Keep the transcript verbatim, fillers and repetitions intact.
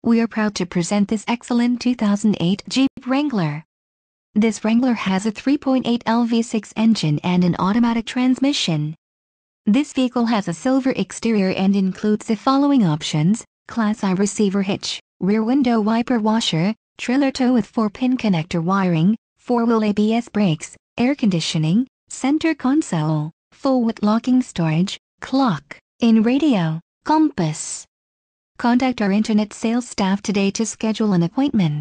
We are proud to present this excellent two thousand eight Jeep Wrangler. This Wrangler has a three point eight liter V six engine and an automatic transmission. This vehicle has a silver exterior and includes the following options: Class I receiver hitch, rear window wiper washer, trailer tow with four pin connector wiring, four-wheel A B S brakes, air conditioning, center console, full-width locking storage, clock, in radio, compass. Contact our internet sales staff today to schedule an appointment.